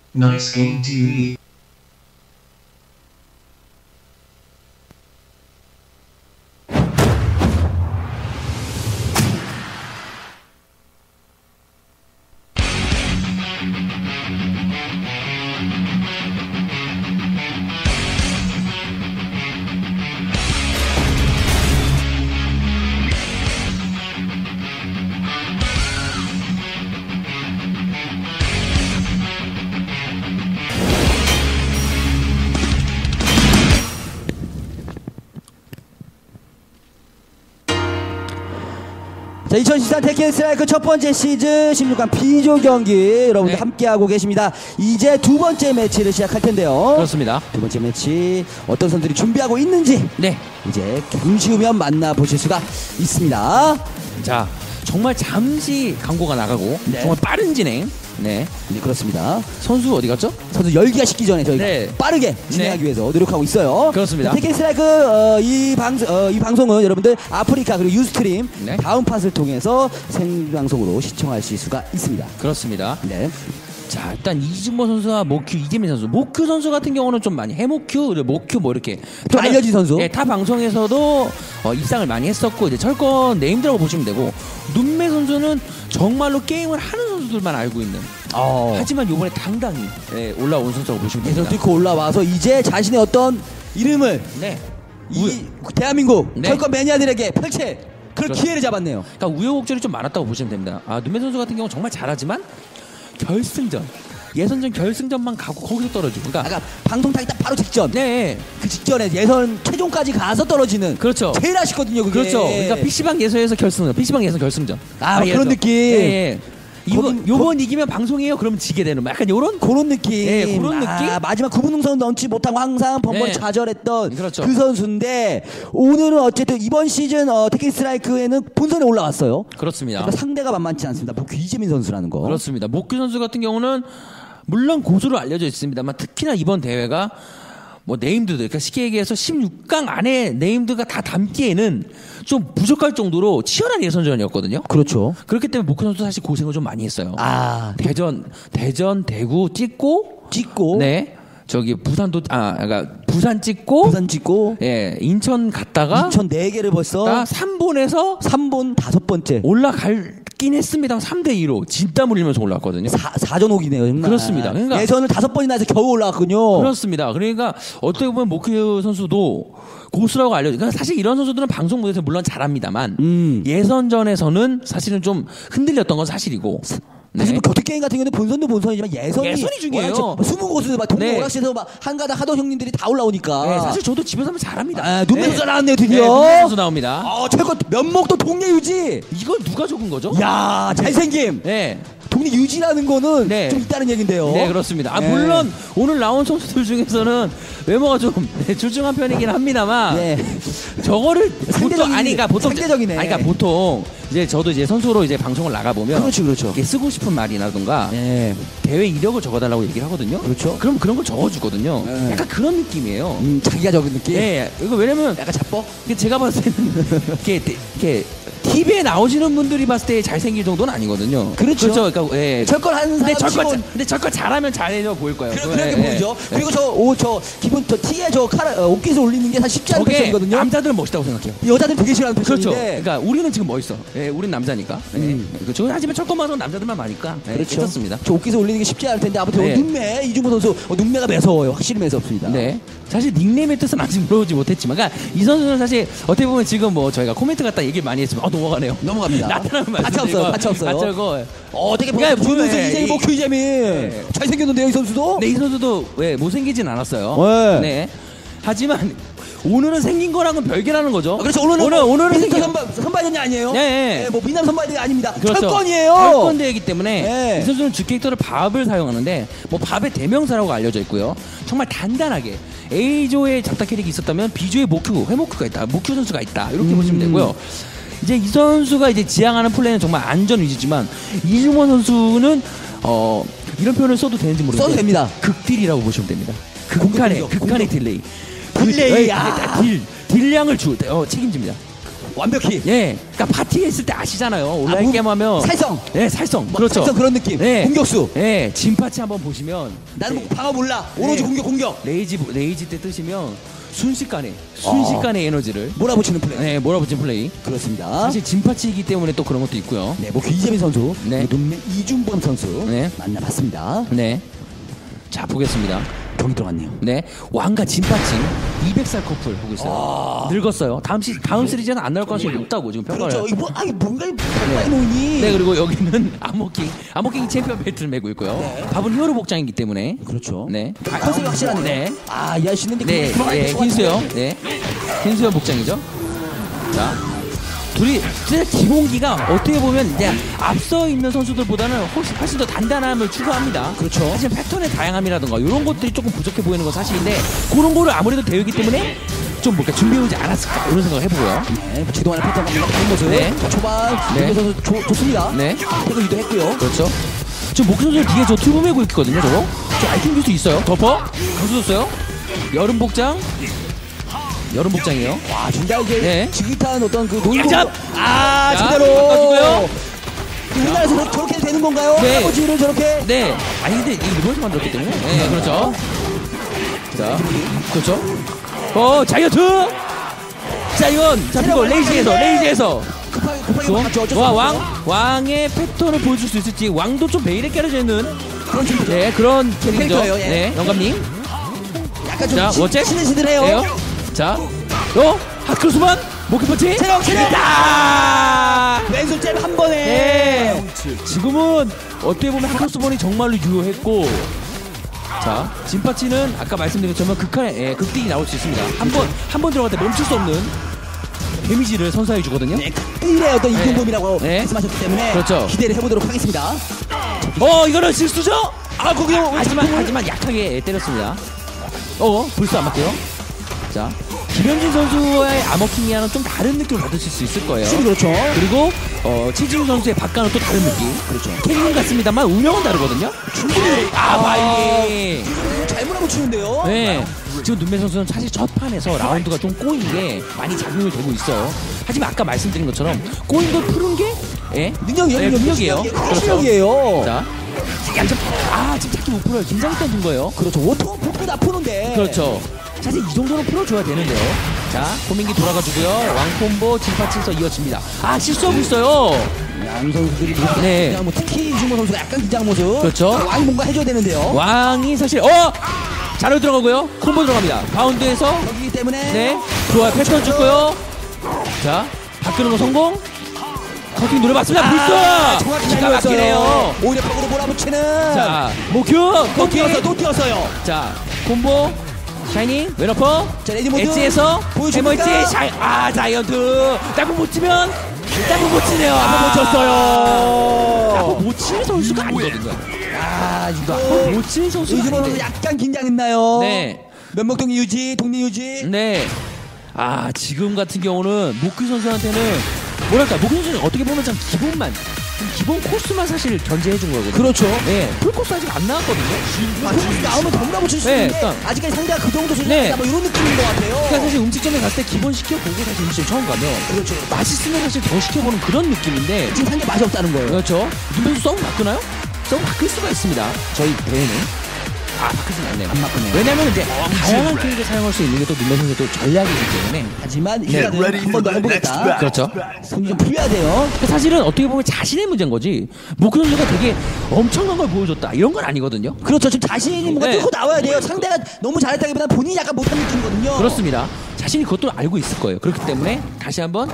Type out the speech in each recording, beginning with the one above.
Nice Game TV. 자, 2014 테kken 스트라이크 첫 번째 시즌 16강 B조 경기 여러분들 네. 함께하고 계십니다. 이제 두 번째 매치를 시작할 텐데요. 그렇습니다. 두 번째 매치 어떤 선수들이 준비하고 있는지 네. 이제 잠시 후면 만나보실 수가 있습니다. 자, 정말 잠시 광고가 나가고 네. 정말 빠른 진행. 네. 네, 그렇습니다. 선수 어디 갔죠? 선수 열기가 식기 전에 저희가 네. 빠르게 진행하기 위해서 노력하고 있어요. 그렇습니다. 테kken 스트라이크 이 방송은 여러분들 아프리카 그리고 유스트림 네. 다음 팟을 통해서 생방송으로 시청하실 수가 있습니다. 그렇습니다. 네. 자, 일단 이승모 선수와 모큐 이재민 선수. 모큐 선수 같은 경우는 좀 많이 해모큐, 그리고 모큐 뭐 이렇게 좀 알려진 선수. 네, 타 방송에서도 입상을 많이 했었고 이제 철권 네임드라고 보시면 되고 눈매 선수는 정말로 게임을 하는 선수들만 알고 있는. 하지만 이번에 당당히 올라온 선수라고 보시면 계속 됩니다. 뚫고 올라와서 이제 자신의 어떤 이름을 네. 이 대한민국 네. 철권 매니아들에게 펼칠 그런 그렇죠. 기회를 잡았네요. 그러니까 우여곡절이 좀 많았다고 보시면 됩니다. 눈매 선수 같은 경우 정말 잘하지만 결승전, 예선전 결승전만 가고 거기서 떨어지고. 그러니까 아까 방송 타기 딱 바로 직전. 네. 그 직전에 예선 최종까지 가서 떨어지는. 그렇죠. 제일 아쉽거든요, 그게. 그렇죠. 그러니까 PC방 예선에서 결승전, PC방 예선 결승전. 그런 예선. 느낌. 예, 예. 거기- 요번 이기면 방송이에요. 그러면 지게 되는 약간 요런 그런 느낌. 예, 그런 느낌? 마지막 구분능선 넣지 못하고 항상 번번이 네. 좌절했던 그렇죠. 그 선수인데 오늘은 어쨌든 이번 시즌 테kken 스트라이크에는 본선에 올라왔어요. 그렇습니다. 그러니까 상대가 만만치 않습니다. 뭐 이재민 선수라는 거. 그렇습니다. 목규 선수 같은 경우는 물론 고수로 알려져 있습니다만 특히나 이번 대회가 뭐 네임드도 그러니까 쉽게 얘기해서 16강 안에 네임드가 다 담기에는 좀 부족할 정도로 치열한 예선전이었거든요. 그렇죠. 그렇기 때문에 목규 선수 사실 고생을 좀 많이 했어요. 대전, 대구 찍고 네. 저기 부산도 그러니까 부산 찍고 부산 찍고 예, 인천 갔다가 인천 4개를 벌써 3본에서 3본 5번째 올라갈긴 했습니다. 3대2로 진땀 흘리면서 올라왔거든요. 4전옥이네요 정말. 그렇습니다. 그러니까 예선을 5번이나 해서 겨우 올라왔군요. 그렇습니다. 그러니까 어떻게 보면 모크 선수도 고수라고 알려져. 그러니까 사실 이런 선수들은 방송 무대에서 물론 잘합니다만 예선전에서는 사실은 좀 흔들렸던 건 사실이고. 사실 뭐 격투 게임 같은 경우는 본선도 본선이지만 예선이 중요해요. 숨은 곳에서 막 동네 네. 오락실에서 막 한가닥 하던 형님들이 다 올라오니까. 네, 사실 저도 집에서 하면 잘합니다. 눈매 선수 나왔네요 네, 드디어. 눈매 선수 나옵니다. 최고 면목도 동네 유지. 이걸 누가 적은 거죠? 야 잘생김. 네. 동네 유지라는 거는 네. 좀 있다는 얘긴데요. 네, 그렇습니다. 네. 물론 오늘 나온 선수들 중에서는 외모가 좀 출중한 편이긴 합니다만 네. 저거를 상대적이네. 보통 상대적이네. 그러니까 보통 이제 저도 이제 선수로 이제 방송을 나가 보면 그렇죠. 이게 쓰고 싶은 말이라든가 네. 대회 이력을 적어달라고 얘기를 하거든요. 그렇죠. 그럼 그런 걸 적어주거든요. 네. 약간 그런 느낌이에요. 자기가 적은 느낌. 예, 이거 왜냐면 약간 자뻑. 제가 봤을 때는 이렇게 TV에 나오시는 분들이 봤을 때 잘생길 정도는 아니거든요. 그렇죠. 그러니까 예. 철권 하는 사람 근데 철권 잘하면 잘해져 보일 거예요. 그렇게 예, 보이죠. 예. 그리고 저 기본 저 티에 저 옷깃을 올리는 게 사실 쉽지 않은 저게 패션이거든요. 남자들은 멋있다고 생각해요. 여자들 되게 싫어하는 그렇죠. 패션인데. 그러니까 우리는 지금 멋있어. 예, 우린 남자니까. 그렇죠. 하지만 철권 방송 남자들만 많으니까. 예, 그렇죠. 괜찮습니다. 저 옷깃을 올리는 게 쉽지 않을 텐데 아무튼 네. 눈매 이중호 선수 눈매가 매서워요. 확실히 매섭습니다. 네. 사실 닉네임의 뜻은 아직 물어보지 못했지만, 그러니까 이 선수는 사실 어떻게 보면 지금 뭐 저희가 코멘트 갖다 얘기를 많이 했지만, 넘어가네요. 넘어갑니다. 나타나면 가차 없어요. 가차 없어요. 어떻게 그러니까 보면 보면서 이재민 목표 이재민 네. 잘생겼는데요 이 선수도. 네, 이 선수도 못생기진 않았어요. 네. 네. 하지만 오늘은 생긴 거랑은 별개라는 거죠. 그렇죠. 오늘은 생긴 선발전이 아니에요. 네. 뭐 미남 선발전이 아닙니다. 그렇죠. 철권이에요. 철권 대회이기 때문에 네. 이 선수는 주 캐릭터를 밥을 사용하는데 뭐 밥의 대명사라고 알려져 있고요. 정말 단단하게 A조에 잡다 캐릭이 있었다면 B조에 회모큐가 있다. 모큐 선수가 있다. 이렇게 보시면 되고요. 이제 이 선수가 이제 지향하는 플레이는 정말 안전 위주지만 이중원 선수는 이런 표현을 써도 되는지 모르겠는데 써도 됩니다. 극딜이라고 보시면 됩니다. 극한의 딜레이. 딜레이. 딜량을 책임집니다. 완벽히. 예, 그러니까 파티에 있을 때 아시잖아요. 온라인 게임 하면 살성. 네, 살성. 뭐 그렇죠. 살성 그런 느낌. 네. 공격수. 예, 진파치 한번 보시면 나는 뭐 방어 몰라. 오로지 네. 공격. 레이지 때 뜨시면 순식간에 에너지를 몰아붙이는 플레이. 네, 몰아붙인 플레이. 그렇습니다. 사실 진파치이기 때문에 또 그런 것도 있고요. 네, 뭐 귀재민 선수, 네. 눈맨 이준범 선수 네. 만나봤습니다. 네. 자, 보겠습니다. 경기 들어갔네요. 네, 왕과 진파치 200살 커플 보고 있어요. 늙었어요. 다음 시리즈는 안 나올 가능성이 높다고 지금 평가를. 그렇죠. 이거 뭔가 뭔가 모이니. 네, 그리고 여기는 암호킹 챔피언 벨트를 메고 있고요. 네. 밥은 히어로 복장이기 때문에. 그렇죠. 네. 컨셉이 확실하네. 네. 아, 이 아저씨는 네, 흰수염. 네. 흰수염 복장이죠. 자. 둘이 진짜 기본기가 어떻게 보면 이제 앞서 있는 선수들보다는 훨씬 더 단단함을 추구합니다. 그렇죠. 사실 패턴의 다양함이라든가 이런 것들이 조금 부족해 보이는 건 사실인데 그런 거를 아무래도 배우기 때문에 좀 뭔가 준비해오지 않았을까 이런 생각을 해보고요. 네, 지동안의 패턴 감독 다른 모습. 네. 자, 초반 네. 선수 좋습니다. 네. 태그 유도했고요. 그렇죠. 지금 목표 선수 뒤에 저 튜브 메고 있거든요. 저거. 저 아이템 기수 있어요. 덮어. 강수줬어요. 여름 복장이에요. 와, 진짜 이제 네. 지긋한 어떤 그 놀고. 야, 아, 자, 제대로. 바꿔주고요. 우리나라에서 저렇게 되는 건가요? 네. 아버지를 저렇게. 네. 아니 근데 이게 일본에서 만들었기 때문에. 네, 그렇죠. 자, 그렇죠. 자이언트. 자, 이건 자 그리고 레이지에서. 급하게 맞죠. 어쩔 수 와, 없어요. 왕의 패턴을 보여줄 수 있을지. 왕도 좀 베일에 깔려져 있는 그런 좀 네, 그런 캐릭이죠. 캐릭터예요, 예. 네, 영감님. 약간 좀 자, 원체 시들시들해요. 네요. 자, 하크로스만 목표펀치. 체력. 다 왼손 잽 한 번에. 네. 지금은 어떻게 보면 하크로스본이 정말로 유효했고, 자, 진파치는 아까 말씀드린 것처럼 극한의 극딜이 나올 수 있습니다. 한 번 들어갈 때 멈출 수 없는 데미지를 선사해 주거든요. 네, 일의 어떤 이동범이라고 네. 말씀하셨기 때문에 그렇죠. 기대를 해보도록 하겠습니다. 이거는 실수죠? 아, 거기요. 하지만 약하게 때렸습니다. 불스 안 맞고요. 자, 김현진 선수의 암호킹이와는 좀 다른 느낌을 받으실 수 있을 거예요. 그렇죠. 그리고 최지훈 선수의 박과는 또 다른 느낌. 그렇죠. 캐릭은 같습니다만 운영은 다르거든요. 바이. 잘 몰아붙이는데요. 네. 지금 눈매 선수는 사실 첫 판에서 라운드가 좀 꼬인 게 많이 작용이 되고 있어요. 하지만 아까 말씀드린 것처럼 꼬인 걸 푸는 게 능력이에요. 능력이에요. 실력이에요. 자, 지금 찾기 못 풀어요. 긴장했던 준 거예요. 그렇죠. 워터 폭도 다 푸는데. 그렇죠. 사실 이 정도는 풀어줘야 되는데요. 자, 고민기 돌아가주고요. 왕콤보 진파치에서 이어집니다. 실수하고 있어요. 양 선수들이 네. 뭐 특히 이준모 선수가 약간 긴장 모습. 그렇죠. 왕이 뭔가 해줘야 되는데요. 왕이 사실 자로 들어가고요. 콤보 들어갑니다. 바운드에서 여기 때문에. 네, 좋아요. 패턴 줬고요. 자, 바꾸는 거 성공. 커팅 노려봤습니다. 불스! 정확히 잘 기가 막히네요. 넣었어요. 오히려 벽으로 몰아붙이는. 자, 목큐 또 커팅. 뛰었어요. 또 뛰었어요. 자, 콤보 샤이닝 웨너퍼 자, 레디 모드. 엣지에서 보여줍니까? 해머엣지 자이언트 땅콩 못 치면 땅콩 못 치네요. 못 쳤어요. 땅콩 못 치는 선수가 아니거든요. 이거 못 치는 선수가 이준모 선수 아닌데. 약간 긴장했나요? 네. 면목동 유지, 동리 유지. 네. 지금 같은 경우는 목규 선수한테는 뭐랄까, 목규 선수는 어떻게 보면 좀 기본 코스만 사실 견제해 준 거거든요. 그렇죠. 네. 풀코스 아직 안 나왔거든요. 나오면 더 몰아붙일 수 네, 있는데 그러니까. 아직까지 상대가 그 정도 수준이다 네. 뭐 이런 느낌인 것 같아요. 그러니까 사실 음식점에 갔을 때 기본 시켜보고 사실 음식점 처음 가면 그렇죠. 맛있으면 사실 더 시켜보는 그런 느낌인데 지금 상대 맛이 없다는 거예요. 그렇죠. 눈에서 썩 바꾸나요? 썩 바뀔 수가 있습니다. 저희 대회는. 바꾸진 않네요. 안 바꾸네요. 왜냐면 이제 다양한 캐릭을 사용할 수 있는 게 또 눈매 선수의 또 전략이기 때문에. 하지만 네. 이라는 한 번 더 해보겠다. 그렇죠. 손이 좀 풀려야 돼요. 사실은 어떻게 보면 자신의 문제인 거지. 목표 선수가 되게 엄청난 걸 보여줬다 이런 건 아니거든요. 그렇죠. 지금 자신이 뭔가 네. 뚫고 나와야 돼요. 상대가 너무 잘했다기보다 본인이 약간 못한 느낌이거든요. 그렇습니다. 자신이 그것도 알고 있을 거예요. 그렇기 때문에 다시 한번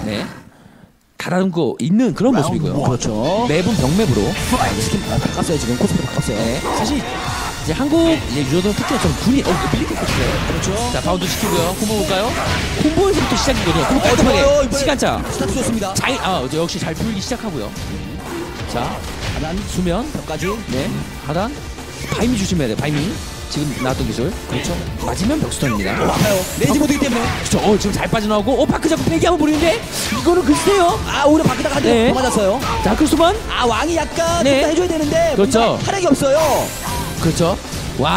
달아놓고 있는 그런 모습이고요. 그렇죠. 맵은 병맵으로. 스킨 바꿨어요. 지금 코스프레 바꿨어요. 네. 사실 이제 한국 유저들은 특히나 좀 군이 밀리게 컸어요. 그렇죠. 자, 바운드 시키고요. 콤보 볼까요? 콤보에서부터 시작이거든요. 콤보 좋아요. 깔끔하게 이번에 시간차. 스타트 좋습니다. 역시 잘 풀기 시작하고요. 자, 하단 수면. 벽까지. 네. 하단. 바이미 조심해야 돼요. 바이미. 지금 나왔던 기술. 그렇죠. 맞으면 벽스턴입니다. 아파요. 레이지 모드이기 때문에. 그렇죠. 지금 잘 빠져나오고 파크 잡고 패기 한번 부리는데 이거는 글쎄요. 오히려 바꾸다가 한 대 네. 더 맞았어요. 자, 크로스만. 왕이 약간 네. 좀 더 해줘야 되는데 그렇죠. 뭔가 활약이 없어요. 그렇죠.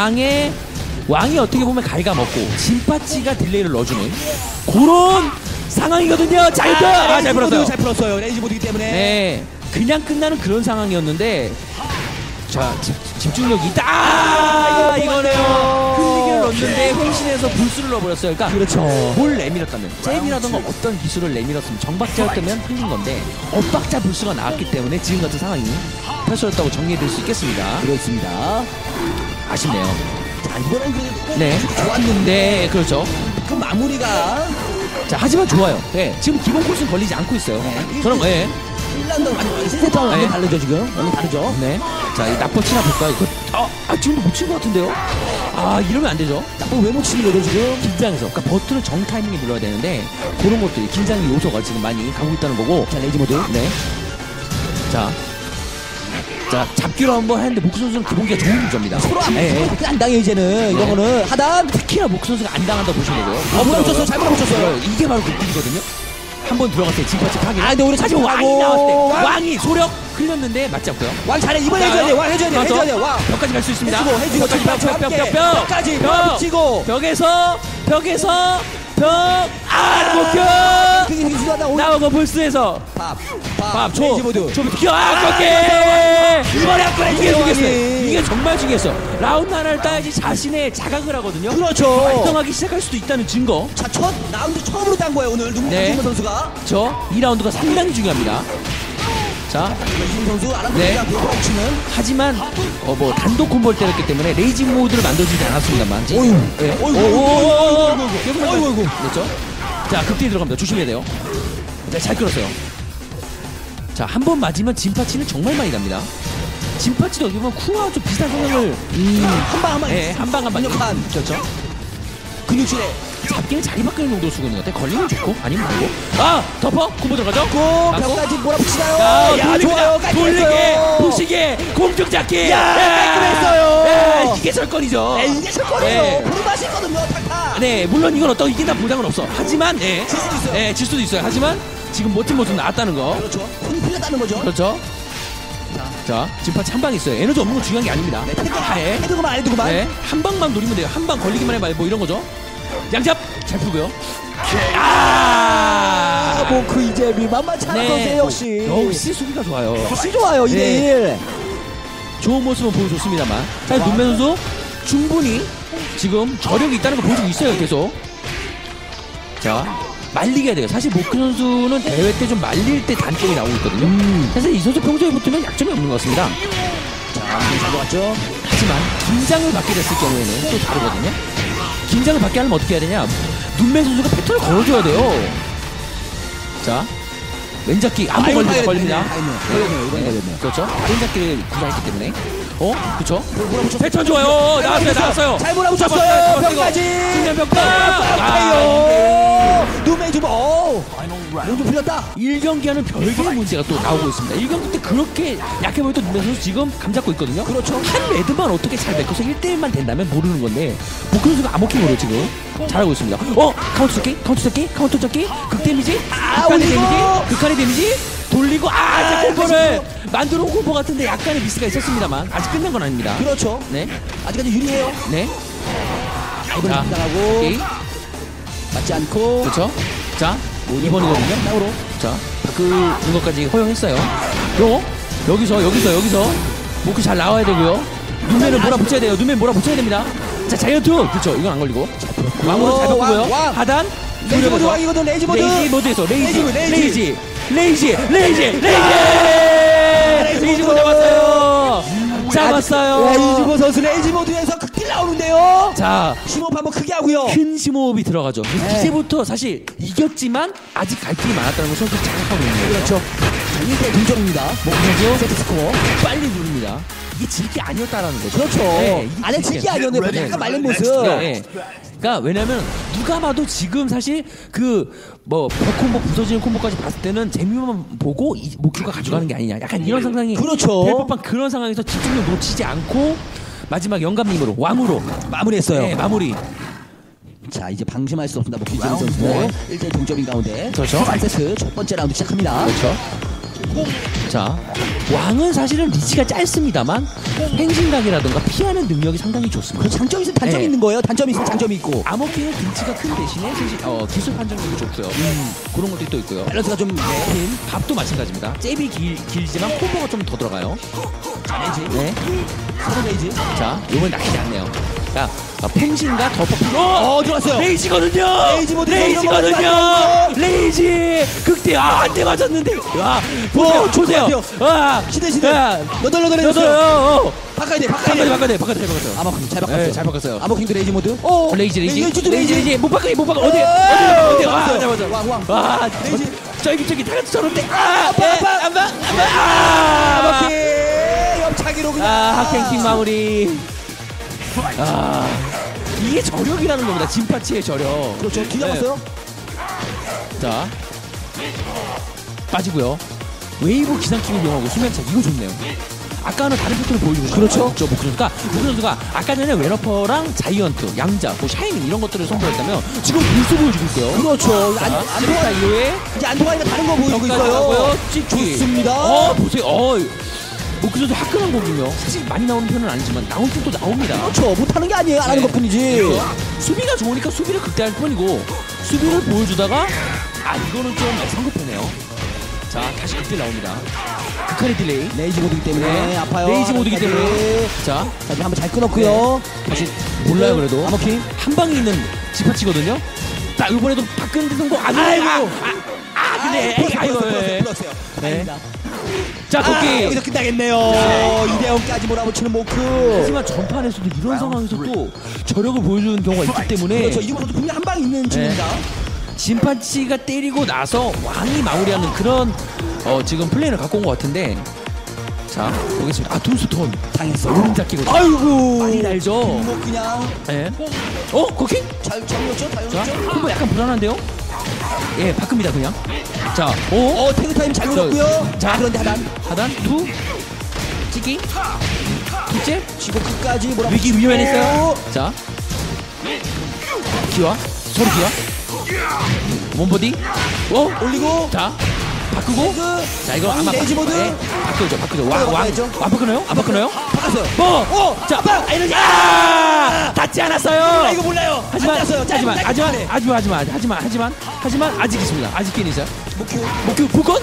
왕이 어떻게 보면 갉아먹고 진파치가 딜레이를 넣어주는 그런 상황이거든요. 자이언트! 잘 풀었어요. 잘 풀었어요. 레이지 모드이기 때문에. 네, 그냥 끝나는 그런 상황이었는데 자 집중력이 있다. 이거네요. 흘리기를 넣었는데 혼신해서 불수를 넣어버렸어요. 그러니까 그렇죠. 뭘 내밀었다면 잽이라던가 어떤 기술을 내밀었으면 정박자였다면 흘린 건데 엇박자 불수가 나왔기 때문에 지금 같은 상황이 펼쳐졌다고 정리해드릴 수 있겠습니다. 그렇습니다. 아쉽네요. 자, 이번엔 그래도 네, 좋았는데. 네, 그렇죠. 그 마무리가 자, 하지만 좋아요. 네, 지금 기본 코스는 걸리지 않고 있어요. 저는 네. 1라운드 완전 세트하고 완전 다르죠 지금. 완전 다르죠. 네. 자, 이 낙법 치나 볼까요? 지금도 못 친 것 같은데요? 이러면 안 되죠. 왜 못 치는 거죠 지금? 긴장해서. 그러니까 버튼을 정 타이밍에 눌러야 되는데 그런 것들이 긴장의 요소가 지금 많이 가고 있다는 거고. 자, 레이지 모드. 네. 자, 잡기로 한번 했는데 목수 선수는 기본기가 좋은 점입니다. 서로 네. 안 당해요 이제는. 이런 거는 하단. 특히나 목수 선수가 안 당한다고 보시면 되고요. 몰아붙였어요. 잘 몰아붙였어요. 이게 바로 그 딜이거든요. 한 번 들어갔을 때 진파치 파괴. 근데 오늘 하지만 자주 왕이 나왔을 때 왕. 왕이 소력 흘렸는데 맞지 않고요. 왕 잘해. 이번에 해줘야 돼. 왕 해줘야 돼. 해줘야 돼. 왕. 벽까지 갈 수 있습니다. 해주고 벽까지 벽까지 벽. 벽에서 목표 나오고 불스에서 밥 레이지 모드. 좀 비켜. 꺾게 이번에 이게 중요했어요. 이게 정말 중요했어. 라운드 하나를 따야지 자신의 자각을 하거든요. 그렇죠. 활동하기 시작할 수도 있다는 증거. 자, 첫 라운드 처음으로 딴 거예요 오늘. 네. 김진모 선수가. 저 2라운드가 상당히 중요합니다. 자, 김진모 선수 네. 알아보니까 치는. 하지만 뭐 단독 콤보를 때렸기 때문에 레이징 모드를 만들어주지 않았습니다만. 어휴. 네. 어이구. 됐죠? 자, 극딜 들어갑니다. 조심해야 돼요. 네, 잘 끌었어요. 자, 한 번 맞으면 진파치는 정말 많이 납니다. 진파치도 어떻게 보면 쿠아와 좀 비슷한 성향을 한방 네, 한방 근육판. 그렇죠. 근육질에. 잡기는 자리 바꾸는 정도로 쓰고 있는 것 같아. 걸리면 좋고 아니면 말고. 덮어 콤보 들어가죠. 벽까지 몰아붙이나요? 야, 야, 좋아요. 돌리게, 깔끔했어요. 부시게, 공중 잡기. 야, 깔끔했어요. 야, 이게 설건이죠. 이게 첫번이에요. 부르맛이 있거든요. 탁탁. 네, 물론 이건 어떤 이긴다 보장은 없어. 하지만, 질 수도 있어요. 네, 질 수도 있어요. 하지만 지금 멋진 모습 나왔다는 거. 그렇죠. 손이 풀렸다는 거죠. 그렇죠. 자, 진파치 한 방 있어요. 에너지 없는 건 중요한 게 아닙니다. 네, 헤드고만 안 해두고만. 네, 한 방만 노리면 돼요. 한 방 걸리기만 해봐. 뭐 이런 거죠. 양잡 잘 풀고요. 그 이재미 만만치 않은 선수 역시 수비가 좋아요. 역시 좋아요. 2대1. 네. 좋은 모습은 보여줬습니다만. 사실 눈매 선수 충분히 지금 저력이 있다는 걸 보여주고 있어요. 계속. 자, 말리게 해야 돼요. 사실 모크 선수는 대회 때 좀 말릴 때 단점이 나오고 있거든요. 사실 이 선수 평소에 붙으면 약점이 없는 것 같습니다. 자, 잘 들어갔죠. 하지만 긴장을 받게 됐을 경우에는 또 다르거든요. 긴장을 받게 하려면 어떻게 해야 되냐? 눈매 선수가 패턴을 걸어줘야 돼요. 자, 왼잡기 한번 걸립니다. 걸렸네요. 그렇죠. 왼잡기를 구사했기 때문에. 그렇죠. 패턴 좋아요. 나왔어요. 잘 몰아붙였어요. 벽까지. 측면 벽. 눈매 좀. 몸좀 풀렸다. 1경기 하는 별개의 문제가 또 나오고 있습니다. 1경기 때 그렇게 약해 보였던 눈매 선수 지금 감 잡고 있거든요. 그렇죠. 한 레드만 어떻게 잘 메꿔서 1대1만 된다면 모르는 건데 모크 선수가 암호킹으로 지금 잘하고 있습니다. 카운터 잡기, 극 데미지, 극한의 데미지 돌리고 콤보를 만들어 온 콤보 같은데 약간의 미스가 있었습니다만 아직 끝난 건 아닙니다. 그렇죠. 네, 아직까지 유리해요. 네. 이번에 당하고 오케이. 맞지 않고. 그렇죠. 자, 2번이거든요. 땅으로. 자, 바꾸는 것까지 허용했어요. 여기서 모크 잘 나와야 되고요. 눈매는 몰아붙여야 돼요. 눈매 몰아붙여야 됩니다. 자, 자이언트. 그렇죠. 이건 안 걸리고. 왕으로 잘 바꾸고요. 하단. 레이지 모드 왕이거든. 레이지 모드에서 레이지 모드 잡았어요. 레이지모 선수 레이지 모드에서 극딜 나오는데요. 자, 심호흡 한번 크게 하고요. 큰 심호흡이 들어가죠. 이제부터 사실 이겼지만 아직 갈등이 많았다는 걸 선수 자각하고 있는 거예요. 그렇죠. 1대 동점입니다. 그래서 세트 스코어 빨리 누릅니다. 이게 질 게 아니었다라는 거죠. 그렇죠. 네, 안에 질 게 아니었는데 약간 말린 모습. 네. 그러니까 왜냐면 누가 봐도 지금 사실 벽콤보 부서지는 콤보까지 봤을 때는 재미만 보고 목표가 가져가는 게 아니냐. 약간 이런 상상이 그렇죠. 될 법한 그런 상황에서 집중력 놓치지 않고 마지막 영감님으로 왕으로 마무리했어요. 네, 마무리. 자, 이제 방심할 수 없습니다. 김지현 선수 1대 동점인 가운데 그렇죠. 3세트 첫 번째 라운드 시작합니다. 그렇죠. 자, 왕은 사실은 리치가 짧습니다만 행진각이라든가 피하는 능력이 상당히 좋습니다. 그 장점이 있으면 단점이 네. 있는 거예요. 단점이 있으면 장점이 있고. 암호킹은 등치가 큰 대신에 기술 판정력이 좋고요. 그런 것들이 또 있고요. 밸런스가 좀 긴. 밥도 마찬가지입니다. 잽이 길지만 콤보가 좀 더 들어가요. 레이지. 네. 서로 레이지. 자, 요번 나쁘지 않네요. 자, 펜싱과 더퍼. 들어왔어요. 레이지거든요. 레이지 모드 레이지거든요. 레이지 극대. 안돼 맞았는데. 와, 보세요. 보세요. 와, 시대. 야, 너덜너덜해졌어요. 바꿔야 돼. 바꿔야 돼. 아머킹 잘 바꿨어요. 네, 잘 바꿨어요. 아머킹도 레이지 모드. 레이지. 못 바꿔. 어디? 와, 맞아. 왕. 와, 레이지. 저기 다같이 저런데. 아머킹. 옆차기로 그냥. 학행킹 마무리. 이게 저력이라는 겁니다. 진파치의 저력. 그렇죠. 뒤잡았어요. 자, 빠지고요. 웨이브 기상킥을 이용하고 수면차 이거 좋네요. 아까는 다른 패턴을 보여주고 그렇죠. 목그 선수가 아까 전에 웨너퍼랑 자이언트, 양자, 뭐 샤이닝 이런 것들을 선보였다면 지금 불수 보여주고 있고요. 그렇죠. 자, 안 시리타 통하 이후에 이제 안 통하니까 다른 거 보여주고 있어요. 하고요. 찍기. 좋습니다. 보세요. 목그 선수 화끈한 거군요. 사실 많이 나오는 편은 아니지만 나올 땐 또 나옵니다. 그렇죠. 못하는 게 아니에요. 안 하는 네. 것뿐이지. 수비가 좋으니까 수비를 극대할 뿐이고 수비를 보여주다가 이거는 좀 성급하네요. 자, 다시 극딜 나옵니다. 극한의 딜레이. 레이지 모드이기 때문에 네. 아파요. 레이지 모드이기 때문에. 자, 한번 잘 끊었고요. 다시 몰라요 그래도. 아머킹. 한 방에 있는 지파치거든요. 자, 이번에도 박근혜 성공 안 해요. 근데 불었어요. 네. 다행입니다. 자, 도끼. 여기서 끝나겠네요. 2대0까지 몰아붙이는 모크. 하지만 전판에서도 이런 상황에서도 저력을 보여주는 경우가 있기 때문에 그렇죠. 이거도 분명 한 방 있는 친구입니다. 심판치가 때리고 나서 왕이 마무리하는 그런 지금 플레이를 갖고 온 것 같은데. 자, 보겠습니다. 둠스톤 당했어. 오른 잡기거든요. 아이고. 많이 날죠. 뭐 그냥 예. 코킹? 잘 잡았죠? 자, 잘 콤보 약간 불안한데요? 예, 바꿉니다 그냥. 자, 태그 타임 잘 노렸고요. 자, 그런데 하단 투 찍기 둘째 지고 끝까지 몰아붙이고. 위기 위험했어요. 자, 기와 서로 기와 원보디 올리고. 자, 바꾸고. 자, 이거 아마 레이지 모드. 바꾸죠. 바꿔야죠. 안 바꾸나요? 안 바꾸나요? 바꿨어요. 자, 에너지 닿지 않았어요. 이거 몰라요. 하지만 하지만 아직 있습니다. 아직 끼니죠. 목표 북건?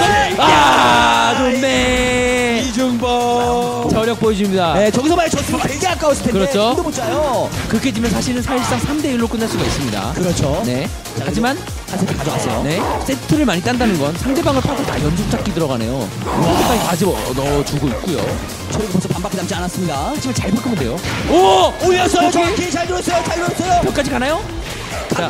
좋네. 이중범. 저력 보여줍니다. 네, 저기서 만약 졌으면 되게 아까웠을 텐데. 그렇죠. 힘도 못 짜요. 그렇게 되면 사실은 사실상 3대1로 끝날 수가 있습니다. 그렇죠. 네. 하지만 한 세트 가져갔어요. 네, 세트를 많이 딴다는 건 상대방을 파고 다 연속 잡기 들어가네요. 상대방이 다 집어 넣어주고 있고요. 체력이 벌써 반밖에 남지 않았습니다. 하지만 잘 바꾸면 돼요. 올렸어요. 오케이. 정확히 잘 들었어요. 몇 가지 가나요? 자,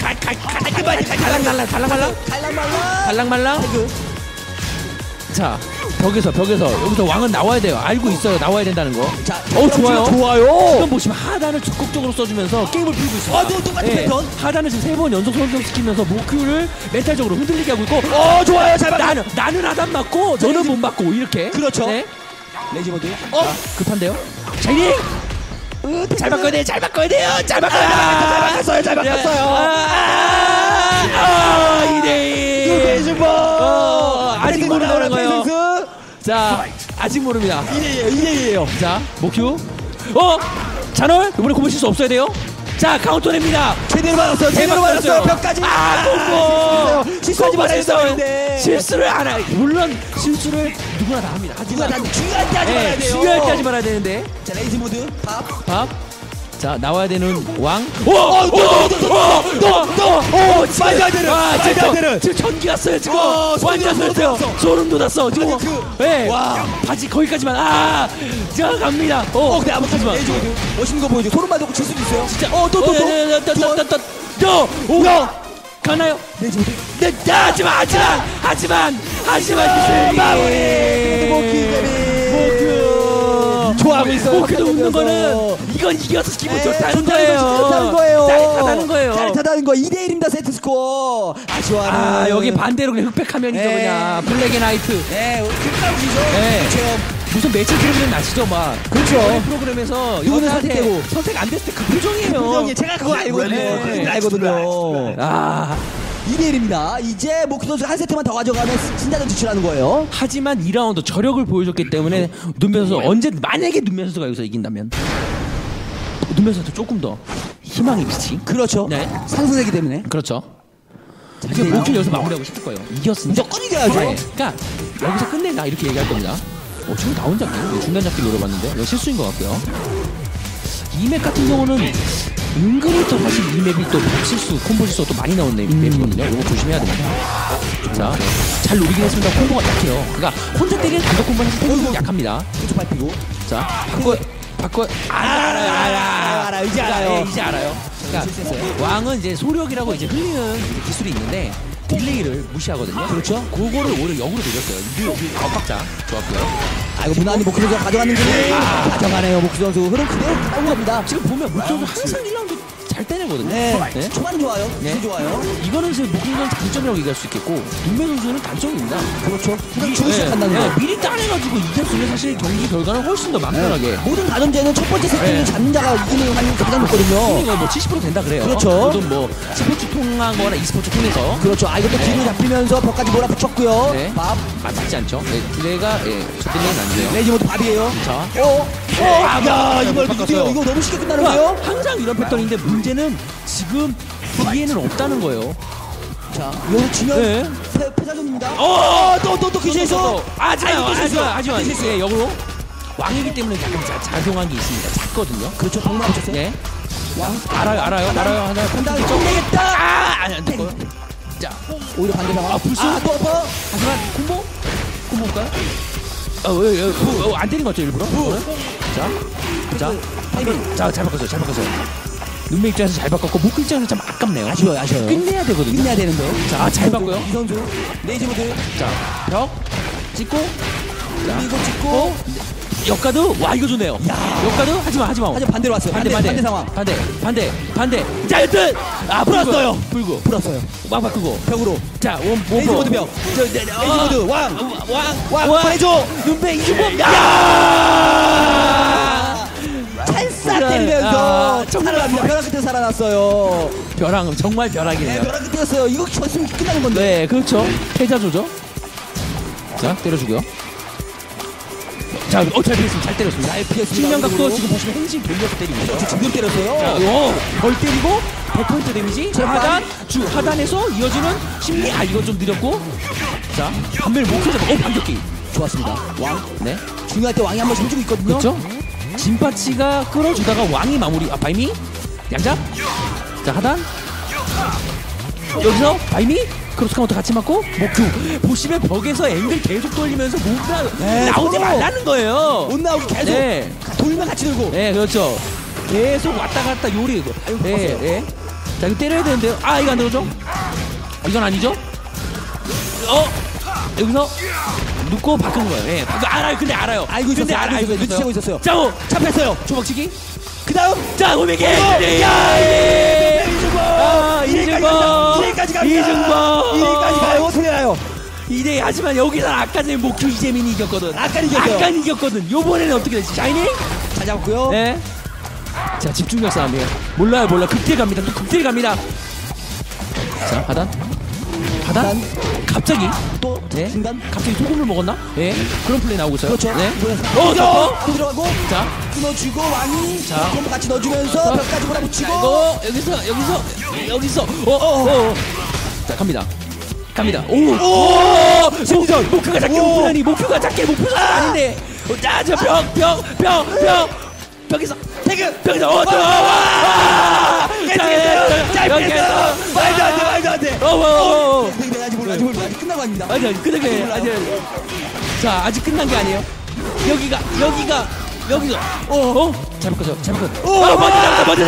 달랑말랑. 자, 벽에서 여기서 왕은 나와야 돼요. 알고 있어요. 나와야 된다는 거. 자, 좋아요. 좋아요. 지금 보시면 하단을 적극적으로 써주면서 게임을 풀고 있습니다. 똑같은 패턴. 하단을 지금 3번 연속 성공시키면서 모큐를 멘탈적으로 흔들리게 하고 있고. 좋아요. 잘 맞다. 나는 하단 맞고 너는 못 맞고 이렇게. 그렇죠. 네. 레이지 모드. 자, 급한데요. 샤이닝. 잘 바꿔야 돼요. 잘 바꿨어요. 잘 바꿨어요. 2대1. 아직 모르는 거예요. 자, 아직 모릅니다. 2대2예요. 자, 목큐. 잔월 이번에 고무 실수 없어야 돼요. 자, 카운터 냅니다. 제대로 맞았어요. 벽까지. 콤보. 실수하지 말았어요. 실수를 안 해. 물론 실수를 누구나 다 합니다. 하지만 중요할 때 하지 말아야 돼요. 중요할 때 하지 말아야 되는데. 자, 레이지 모드. 밥. 자, 나와야 되는 왕. 말도 안 되는. 지금 전기 왔어요. 지금 완전 소름 돋았어요. 돋았어. 소름 돋았어. 지금. 네. 와. 바지 거기까지만. 자, 갑니다. 근데 아무튼 레이지 모드. 멋있는 거 보여줘. 소름 돋고 칠 수도 있어요. 진짜. 가나요? 레이지 모드. 네, 하지만 좋아하고 있어요. 목표도 웃는 거는 이건 이겨서 기분 좋다는 거예요. 거예요. 짜릿하다는 거예요. 짜릿하다는 거. 2대1입니다. 세트 스코어. 아쉬워하는. 여기 반대로 그냥 흑백 화면이죠. 네. 그냥 블랙 앤 화이트. 네, 극강이죠. 네. 체험. 무슨 매체 프로그램 나시죠? 막 그렇죠. 프로그램에서 누구는 여자한테 선택되고. 선택 안 됐을 때 그 표정이에요. 분명히 제가 그거 알거든요. 네. 그걸 알거든요. 2대1입니다. 이제 모크 선수 한 세트만 더 가져가면 신자전 지출하는 거예요. 하지만 2라운드 저력을 보여줬기 때문에 눈매 선수 언제 만약에 눈매 선수가 여기서 이긴다면 눈매 선수 조금 더 희망의 빛이 그렇죠. 네. 상승되기 때문에. 그렇죠. 이제 목표 여기서 마무리하고 싶을 거예요. 이겼으니까. 무조건 이겨야죠. 네. 그러니까 여기서 끝내자 이렇게 얘기할 겁니다. 지금 나온 잡기, 중간 잡기 노려봤는데 이거 실수인 것 같고요. 이 맵 같은 경우는 은근히 또 사실 이 맵이 또 실수, 콤보 실수가 또 많이 나오는 맵이거든요. 이거 조심해야 됩니다. 자, 잘 노리긴 했습니다. 콤보가 약해요. 그러니까 혼자 때리는 단독 콤보는 사실 콤보가 약합니다. 왼쪽 밟히고. 자, 바꿔. 알아요. 이제 알아요. 예, 이제 알아요. 그러니까 왕은 이제 소력이라고 이제 흘리는 이제 기술이 있는데 딜레이를 무시하거든요. 그렇죠. 그거를 오히려 역으로 노렸어요. 엇박자 좋았고요. 아, 이거 무난히 모크 선수가 가져가는 게 가져가네요. 모크 선수 흐름 그대로 따온 겁니다. 지금 보면 목표는 항상 1라운드 잘 때리거든요. 네. 초반은 좋아요. 네. 네. 좋아요. 이거는 이제 목표 선수 장점이라고 얘기할 수 있겠고 눈매 선수는 단점입니다. 그렇죠. 그냥 주고 시작한다는 거. 미리 따내가지고 이겼으면 사실 경기 결과는 훨씬 더 맘 편하게. 모든 가전제는 첫 번째 세트를 네. 잡는 자가 이기는 확률이 가장 높거든요. 승리가 뭐 70% 된다 그래요. 그렇죠. 모든 뭐 스포츠 통한 거나 e스포츠 통해서. 그렇죠. 아, 이것도 뒤로 잡히면서 벽까지 몰아붙였고요. 네. 밥. 맞지 않죠? 네, 딜레이가 저 딜레이는 안 돼요. 레이지 모드 밥이에요. 자, 야, 이걸 바꿨어요. 이겨요. 이거 너무 쉽게 끝나는데요? 항상 이런 패턴인데 문제는 지금 뒤에는 없다는 거예요. 자, 이거 지면 네. 패자전입니다. 또 기세에서 하지만 기세에서. 예, 역으로 왕이기 때문에 약간 작용한 게 있습니다. 작거든요. 그렇죠. 동나 붙였어요. 네. 알아요. 하나 판단을 좀 내겠다. 아니 안 됐고요. 자, 오히려 반대 상황. 불수. 또 아파. 하지만 콤보일까요? 안 때린 것 같죠 일부러? 자, 잘 바꿨어요. 눈매 입장에서 잘 바꿨고 목 입장에서 참 아깝네요. 아쉬워요. 끝내야 되거든요. 끝내야 되는데. 자, 잘 바꿔요. 이 선수. 레이지 모드. 자, 벽 찍고, 그리고 찍고. 역가드. 와 이거 좋네요. 역가드 하지마. 하지만 반대로 왔어요. 반대 상황. 반대. 자, 여튼 풀었어요. 불고. 풀었어요. 막 바꾸고. 벽으로. 자, 레이지 모드 벽. 레이지 모드 왕 해줘. 눈매 이중범. 찰싹 때리면서 정말 살아납니다. 벼락 끝에 살아났어요. 벼랑 정말 네, 벼락이네요. 벼락 끝이었어요. 이거 졌으면 끝나는 건데. 네, 그렇죠. 패자조죠. 자, 때려주고요. 자, 잘 때렸습니다. 잘 피했습니다. 측면각도 지금 보시면 행진 돌려서 때리고 있어요. 지금 때렸어요. 벌 때리고 100% 데미지. 하단에서 이어지는 심리. 이거 좀 느렸고. 자, 반면 목표 잡아. 반격기. 좋았습니다. 왕. 네. 중요할 때 왕이 한 번씩 해주고 있거든요. 그렇죠? 진파치가 끌어주다가 왕이 마무리. 바이미 양잡. 자, 하단. 여기서 바이미 크로스 카운터 같이 맞고 목큐. 보시면 벽에서 앵글 계속 돌리면서 뭔가 나오지 서로 말라는 거예요. 못 나오고 계속 네. 돌면 같이 들고. 네, 그렇죠. 계속 왔다 갔다 요리. 네. 자, 이거 때려야 되는데요. 이거 안 들어죠? 이건 아니죠? 여기서 눕고 바꾼 거예요. 예. 알아요. 근데 알아요. 알고 있었어요. 알고 있었어요. 눈치채고 있었어요. 자, 잡혔어요. 초박치기. 그 다음. 자, 오메기. 이제까지 갑니다. 이제까지 가요. 어떻게 나요? 이제 하지만 여기서 아까 전에 목표 이재민이 이겼거든. 아까 이겼어요. 요번에는 어떻게 됐지? 샤이니? 잘 잡았고요. 네. 자, 집중력 싸움이에요. 몰라. 극딜 갑니다. 또 극딜 갑니다. 자, 하단. 갑자기 또 중간. 갑자기 소금을 먹었나? 예. 그런 플레이 나오고 있어요. 그렇죠. 네. 또 들어가고. 자, 끊어주고 왕이 자. 좀 같이 넣어주면서 벽까지 몰아붙이고. 여기서. 자, 갑니다. 승리전. 목표가 작게 목표가 아닌데. 자, 벽에서 태그. 벽에서 잘 말도 안 돼. 아직 몰라. 아직 끝나고 아닙니다. 아직. 자, 아직 끝난 게 아니에요. 여기가. 잘 바꿔줘. 먼저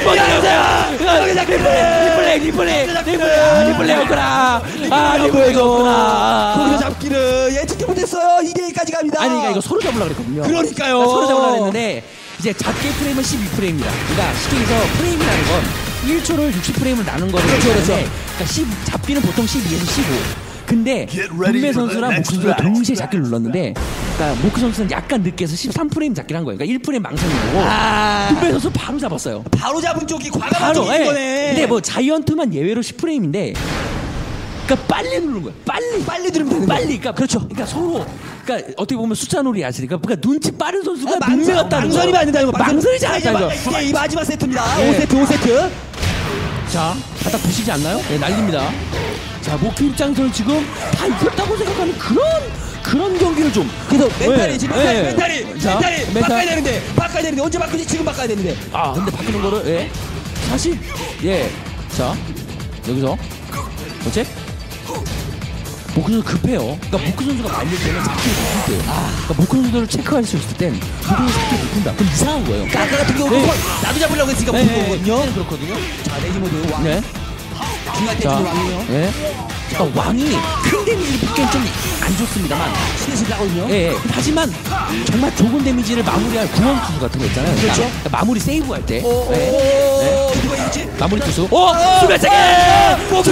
잡자. 리플레이 없구나. 리플레이가 없구나. 거기서 잡기를 예측도 못했어요. 2대1까지 갑니다. 아니, 그러니까 이거 서로 잡으려고 그랬거든요. 그러니까요. 서로 잡으려고 했는데 이제 작게 프레임은 12프레임입니다. 그러니까 쉽게 얘기해서 프레임이라는 건 1초를 60프레임을 나눈 거를 그렇죠. 그러니까 잡기는 보통 12에서 15. 근데 문매 선수랑 모크 선수가 동시에 잡기를 눌렀는데, 그러니까 모크 선수는 약간 늦게 해서 13프레임 잡기를 한 거예요. 그러니까 1프레임 망설인 거고, 문매 선수 바로 잡았어요. 바로 잡은 쪽이 과감한 쪽인 예. 거네. 근데 뭐 자이언트만 예외로 10프레임인데 그러니까 빨리 누르는 거야. 빨리 누르면 되는 빨리. 거예요. 그러니까 그렇죠. 그러니까 서로 그러니까 어떻게 보면 숫자 놀이 아시니까 그러니까 눈치 빠른 선수가 망설- 눈매 같다는 거. 망설이면 안 된다는 거. 망설이지 않다는 거. 이게 이 마지막 세트입니다. 네. 5세트. 자, 바닥 부시지 않나요? 네, 날립니다. 자, 목표 입장에서는 지금 다 이겼다고 생각하는 그런 경기를 좀. 그래서 멘탈이 네, 지금 네. 멘탈이 자, 바꿔야 되는데 언제 바꾸지? 지금 바꿔야 되는데. 아, 근데 바꾸는 거를 예. 사실 예. 자, 여기서 어째? 모크 선수 급해요. 그러니까 모크 선수가 말릴 때는 잡기를 못 할 때요. 그러니까 모크 선수들을 체크할 수 있을 땐 모크 선수 잡기를 못 한다. 그럼 이상한 거예요. 아까 같은 경우는 네. 나도 잡으려고 했으니까 네, 붙은 거거든요. 네, 그렇거든요. 자, 레이지 모드 왕. 네. 중간 때 자, 왕이에요. 예. 그러니까 왕이 큰 데미지를 받기엔 좀 안 좋습니다만. 시대식 나거든요. 예, 예. 하지만 정말 좋은 데미지를 마무리할 구원 투수 같은 거 있잖아요. 그렇죠. 그러니까 마무리 세이브할 때. 오, 네. 누가 이기지? 마무리 투수. 수면 세게!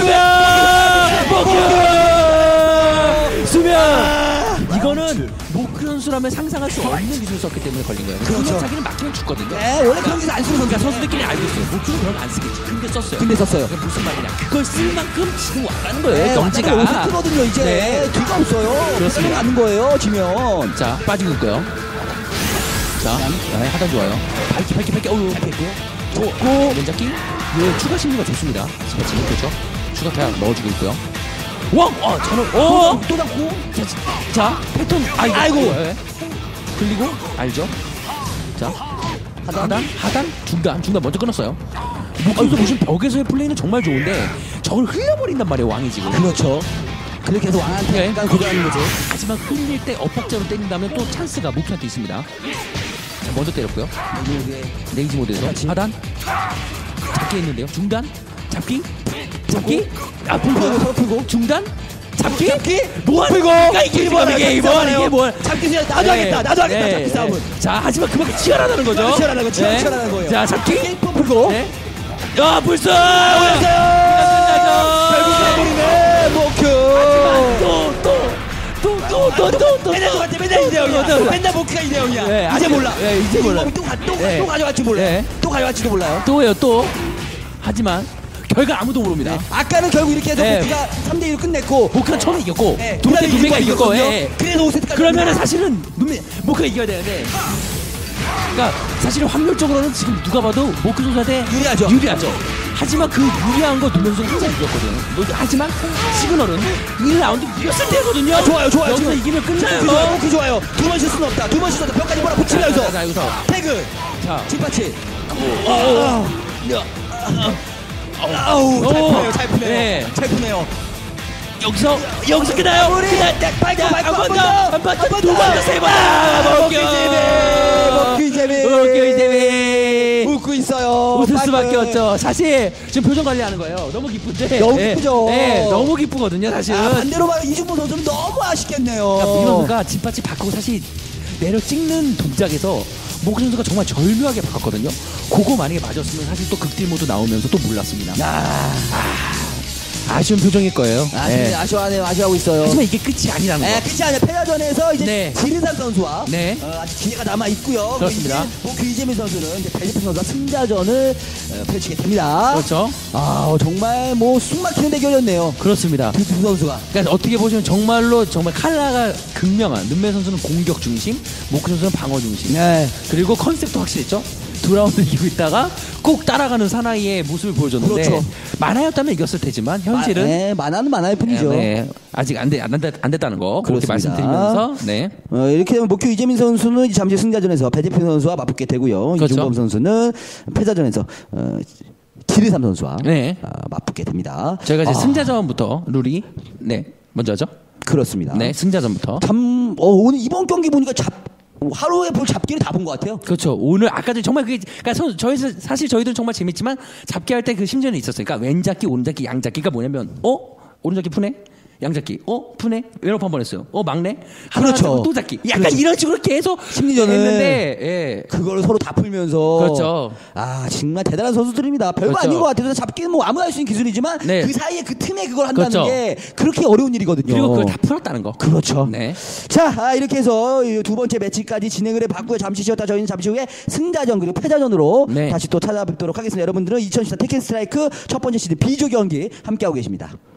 수면! 이거는 모크 선수라면 상상할 수 없는 기술을 썼기 때문에 걸린 거예요. 그렇죠. 그러면 자기는 막히면 죽거든요. 네, 원래 경기에서 안 쓰는 그러니까 선수. 선수들끼리 알고 있어요. 모크는 그럼 안 쓰겠지. 근데 썼어요. 근데 썼어요. 그게 무슨 말이냐. 그걸 쓸 만큼 지금 왔다는 거예요. 네, 경지가. 5세트거든요, 이제. 네. 뒤가 없어요. 그렇습니다. 가는 거예요, 지면. 자, 빠지고 있고요. 자, 네, 하단 좋아요. 밝기. 어우, 됐고요. 좋고, 왼잡기. 예, 추가 심리가 좋습니다. 스파치는 그렇죠. 추가 태양 넣어주고 있고요. 왕! 저는, 또 잡고. 자, 패턴. 아이고. 예. 흘리고, 알죠? 자, 하단, 중단 먼저 끊었어요. 목선수 보시면 벽에서의 플레이는 정말 좋은데, 저걸 흘려버린단 말이에요, 왕이 지금. 그렇죠. 그렇게 해서 왕한테 네. 약간 고전하는 거죠. 하지만 흘릴 때 엇박자로 때린다면 또 찬스가 목표한테 있습니다. 자, 먼저 때렸고요. 레이지 모드에서 하단 잡기 했는데요. 중단 잡기 풀고 중단 잡기 뭐하는 거야 이게 뭘 잡기 그냥 나도 하겠다. 나도 하겠다. 잡기 싸움은. 자 하지만 그만큼 치열하다는 거죠. 치열하다는 거, 치열하다는 거예요. 자 잡기 게임법 풀고. 네. 야 불사 결국 버리네 목표. 맨날 이대형이야. 맨날 목표가 이대형이야. 네, 이제 아직- 몰라. 네, 이제 몰라. 또 가져갈지 몰라. 네. 또 가져갈지도 몰라요. 또예요 또 하지만 결과 아무도 모릅니다. 아까는 결국 이렇게 해서 네. 목표가 3대1로 끝냈고. 모크가 처음에 이겼고 네, 두 번째 그다음에 두배가 이겼고 이겼거든요. 예. 그래서 5세트까지. 그러면은 사실은 모크가 이겨야 되는데 그러니까 사실은 확률적으로는 지금 누가 봐도 모크 선수한테 유리하죠. 하지만 그 유리한 거 누면서 항상 이겼거든. 하지만 시그널은 1라운드 이겼을 때거든요. 좋아요. 여기서 지금 이기면 끝나요. 모크 좋아요. 두 번 실수는 없다. 두 번 실수는 벽까지 몰아붙이면서. 자, 여기서 태그. 자, 뒷받치. 오. 잘 푸네요. 네. 잘 푸네요. 여기서 끝나요. 우리 발고 한번 두번 세 번. 웃고 있어요. 웃을 수밖에 빠꾸. 없죠. 사실 지금 표정 관리하는 거예요. 너무 기쁜데. 너무 네. 기쁘죠. 네, 너무 기쁘거든요, 사실은. 반대로 말하면 이중범 선수는 너무 아쉽겠네요. 그러니까 이 선수가 뒷받치 바꾸고 사실 내려 찍는 동작에서 모크 선수가 정말 절묘하게 바꿨거든요. 그거 만약에 맞았으면 사실 또 극딜 모드 나오면서 또 몰랐습니다. 아쉬운 표정일 거예요. 네. 아쉬워하네요. 아쉬워하고 있어요. 하지만 이게 끝이 아니라는 거. 끝이 아니야. 패자전에서 이제 네. 지르산 선수와 네. 아직 기회가 남아 있고요. 그렇습니다. 이재민 선수는 이제 배재민 선수와 승자전을 펼치게 됩니다. 그렇죠. 정말 뭐 숨막히는 대결이었네요. 그렇습니다. 두 선수가. 그러니까 어떻게 보시면 정말 칼라가 극명한 눈매 선수는 공격 중심, 모크 선수는 방어 중심. 네. 그리고 컨셉도 확실했죠. 두 라운드 이기고 있다가 꼭 따라가는 사나이의 모습을 보여줬는데 그렇죠. 만화였다면 이겼을 테지만 현실은 만화는 만화일 뿐이죠. 네, 아직 안 됐다는 거 그렇게 그렇습니다. 말씀드리면서 네. 이렇게 되면 목표 이재민 선수는 잠시 승자전에서 배재민 선수와 맞붙게 되고요. 그렇죠. 이중범 선수는 패자전에서 기르삼 선수와 네. 맞붙게 됩니다. 저희가 이제 승자전부터 룰이 먼저 하죠. 그렇습니다. 네, 승자전부터. 참 오늘 이번 경기 보니까 하루에 볼 잡기를 다 본 것 같아요. 그렇죠. 오늘 아까 전에 정말 그게 그러니까 사실 저희들은 정말 재밌지만 잡기 할 때 그 심전이 있었어요. 그러니까 왼잡기, 오른잡기, 양잡기가 뭐냐면 오른잡기 푸네. 양잡기, 푸네. 왼업 한번 했어요. 막네. 하나 그렇죠. 잡고 또 잡기. 약간 그렇죠. 이런 식으로 계속 심리전을 했는데, 예. 그걸 서로 다 풀면서. 그렇죠. 정말 대단한 선수들입니다. 별거 그렇죠. 아닌 것 같아요. 잡기는 뭐 아무나 할 수 있는 기술이지만 네. 그 사이에 그 틈에 그걸 한다는 그렇죠. 게 그렇게 어려운 일이거든요. 그리고 그걸 다 풀었다는 거. 그렇죠. 네. 자, 이렇게 해서 이두 번째 매치까지 진행을 해봤고요. 잠시 쉬었다 저희는 잠시 후에 승자전 그리고 패자전으로 네. 다시 또 찾아뵙도록 하겠습니다. 여러분들은 2014 테kken 스트라이크 첫 번째 시즌 B조 경기 함께하고 계십니다.